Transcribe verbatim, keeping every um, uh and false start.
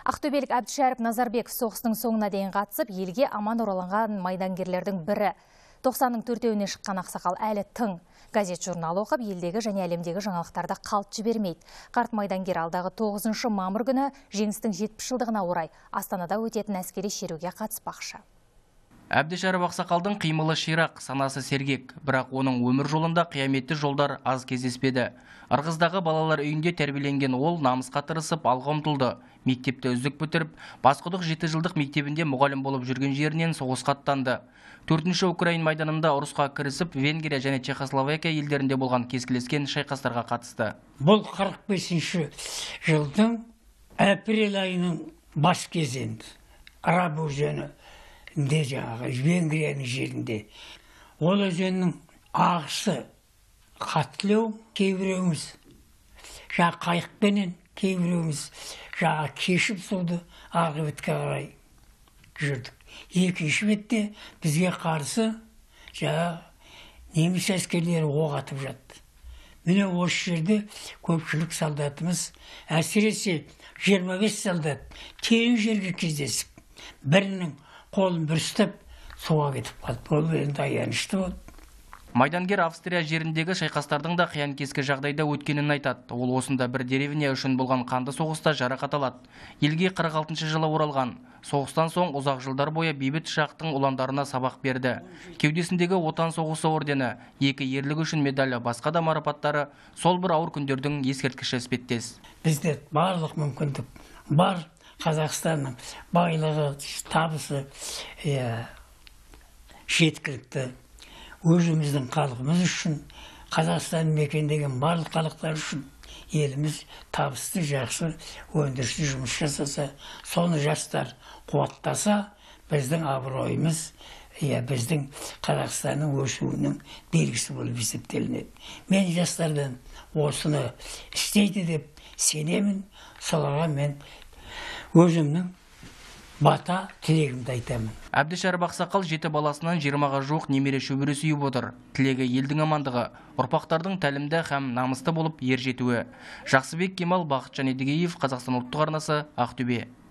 Ақтөбелік Әбдішәріп Назарбеков соғыстың соңына дейін қатысып, елге аман оралған майдангерлердің бірі. тоқсанның төртеуіне шыққан ақсақал әлі тың. Газет журнал оқып, елдегі және әлемдегі жаңалықтарды қалт жібермейді. Қарт майдангер алдағы тоғызыншы мамыр күні жеңістің жетпіс жылдығына орай Астанада өтетін әскери шеруге қатыспақшы. Әбдішәріп ақсақалдың қимылы ширақ, санасы сергек, бірақ оның өмір жолында қияметті жолдар аз кездеспеді. Ырғыздағы балалар үйінде тәрбиеленген ол намысқа тырысып алға ұмтылды. Мектепті үздік бітіріп, Басқұдық жеті жылдық мектебінде мұғалім болып жүрген жерінен соғысқа аттанды. Төртінші Украин майданында ұрысқа кірісіп, Венгрия және Чехословакия елдерінде болған кескілескен шайқастарға қатысты. Бұл қырық бесінші жылдың апрель айының бас кезінде Араб өзені де жаңағы Венгрияның жерінде. Ол өзеннің ағысы қатылау, кейбіреуіміз жаңа қайықпенен, кейбіреуіміз жаңа кешіп суды арғы бетке қарай жүрдік. Екінші бетте бізге қарсы жаңа неміс әскерлері оқ атып жатты. Міне осы жерде көпшілік солдатымыз, әсіресе жиырма бес солдат терең жерге кездесіп, бірінің қолын бір ұстап суға кетіп қалды. Ол енді аянышты болды. Майдангер Австрия жеріндегі шайқастардың да қиян кескі жағдайда өткенін айтады. Ол осында бір деревня үшін болған қанды соғыста жарақат алады. Елге қырық алтыншы жылы оралған. Соғыстан соң ұзақ жылдар бойы бейбіт шақтың ұландарына сабақ берді. Кеудесіндегі отан соғысы ордені, екі ерлігі үшін медалі, басқа да марапаттары сол бір ауыр күндердің ескерткіші іспеттес. Бізде барлық мүмкіндік бар. Қазақстанның байлығы, табысы жеткілікті. Өзіміздің халқымыз үшін, Қазақстан мекендеген барлық халықтар үшін еліміз табысты, жақсы, өндірісті жұмыс жасаса, соны жастар қуаттаса, біздің абыройымыз, біздің Қазақстанның өсуінің белгісі болып есептелінеді. Мен жастардан осыны істейді деп сенемін, соларға мен өзімнің бата тілегімді айтамын. Әбдішәріп ақсақал жеті баласынан жиырмаға жуық немере шөбере сүйіп отыр. Тілегі елдің амандығы, ұрпақтардың тәлімді һәм намысты болып ер жетуі. Жақсыбек Кемал, Бақытжан Едігеев, Қазақстан ұлттық арнасы, Ақтөбе.